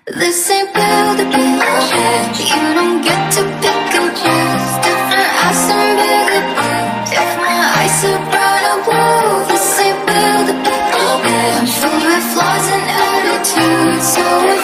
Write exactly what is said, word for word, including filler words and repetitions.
This ain't built to be okay. You don't get to pick and choose. Different eyes and bigger blues. If my eyes are brown or blue, this ain't built to be okay. I'm filled with flaws and attitudes, so